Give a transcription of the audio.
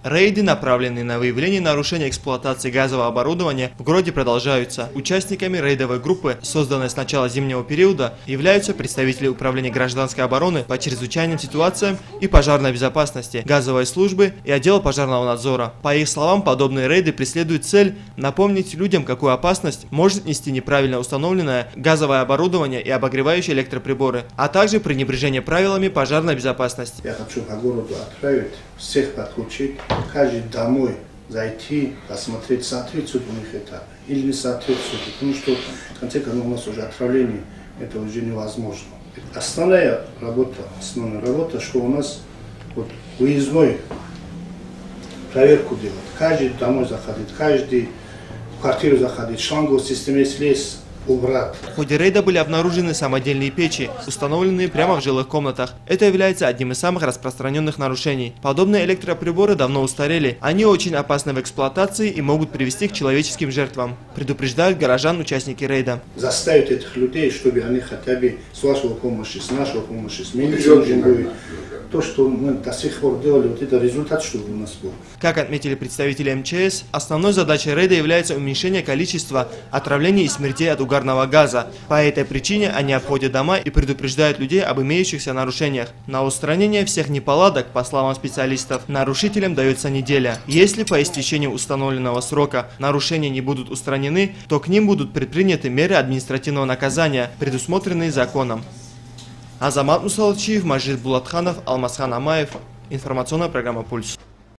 Рейды, направленные на выявление нарушения эксплуатации газового оборудования, в городе продолжаются. Участниками рейдовой группы, созданной с начала зимнего периода, являются представители Управления гражданской обороны по чрезвычайным ситуациям и пожарной безопасности, газовой службы и отдела пожарного надзора. По их словам, подобные рейды преследуют цель напомнить людям, какую опасность может нести неправильно установленное газовое оборудование и обогревающие электроприборы, а также пренебрежение правилами пожарной безопасности. Я хочу по городу отправить, всех подключить, каждый домой зайти, посмотреть, соответствует у них это или не соответствует, потому что в конце концов у нас уже отправление, это уже невозможно. Основная работа, что у нас вот, выездной проверку делать, каждый домой заходит, каждый в квартиру заходит, шланговую систему слез, убрать. В ходе рейда были обнаружены самодельные печи, установленные прямо в жилых комнатах. Это является одним из самых распространенных нарушений. Подобные электроприборы давно устарели. Они очень опасны в эксплуатации и могут привести к человеческим жертвам, предупреждают горожан участники рейда. Заставить этих людей, чтобы они хотя бы с вашего помощи, с нашего помощи, с медицинской, то, что мы до сих пор делали, вот это результат, что у нас был. Как отметили представители МЧС, основной задачей рейда является уменьшение количества отравлений и смертей от угарного газа. По этой причине они обходят дома и предупреждают людей об имеющихся нарушениях. На устранение всех неполадок, по словам специалистов, нарушителям дается неделя. Если по истечению установленного срока нарушения не будут устранены, то к ним будут предприняты меры административного наказания, предусмотренные законом. Азамат Мусалчиев, Мажид Булатханов, Алмасхан Амаев. Информационная программа «Пульс».